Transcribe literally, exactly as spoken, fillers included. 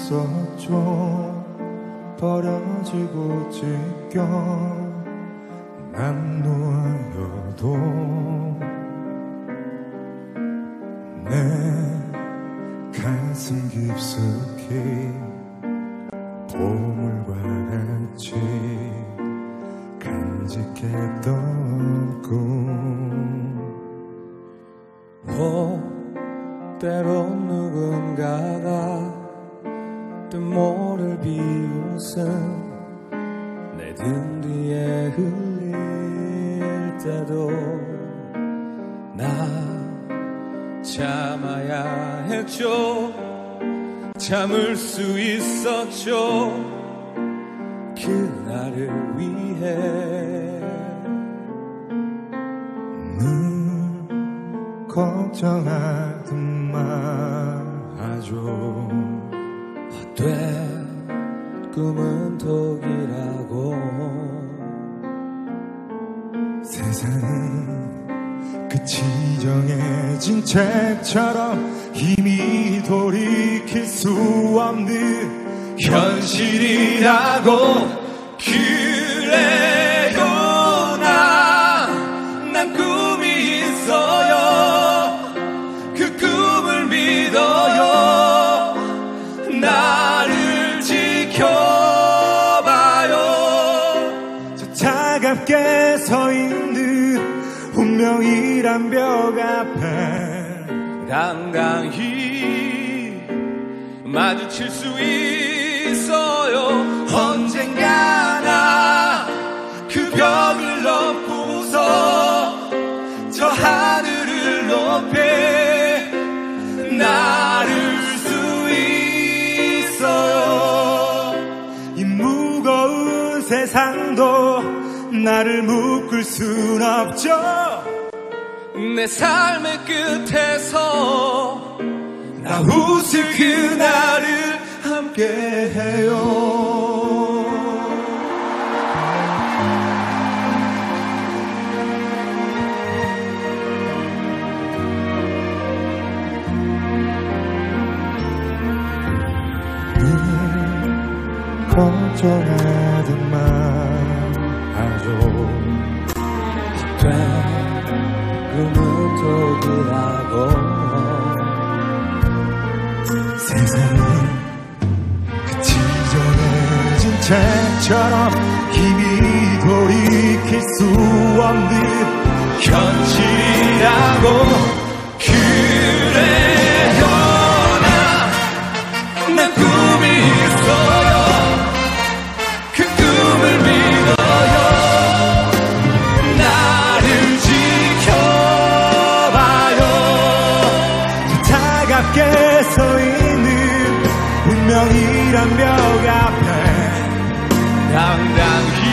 있었죠. 버려지고 찢겨 난 놓아여도 내 가슴 깊숙이 보물과 같이 간직했던 꿈. 뭐 때론 누군가가 뜬모를 비웃음 내 등 뒤에 흘릴 때도 나 참아야 했죠. 참을 수 있었죠. 그날을 위해 늘 걱정하든 마죠. 헛된 꿈은 독이라고. 세상은 끝이 정해진 책처럼 이미 돌이킬 수 없는 현실이라고. 그래요 나, 난 꿈이 있어요. 그 꿈을 믿어요. 나를 지켜봐요. 저 차갑게 서 있는 운명이란 벽 앞에 당당히 마주칠 수 있어요. 언젠가 나 그 벽을 넘고서 저 하늘을 높이 나를 수 있어요. 이 무거운 세상도 나를 묶을 순 없죠. 내 삶의 끝에서 나 웃을 그날을 함께해요. 걱정하든 마죠. 헛된 꿈은 독이라고. 세상은 끝이 정해진 책처럼 이미 돌이킬 수 없는 현실이라고. 그래요 나, 난 꿈이 있어요. 그 꿈을 믿어요. 나를 지켜봐요. 차갑게 서 있는 운명이란 벽 앞에 당당히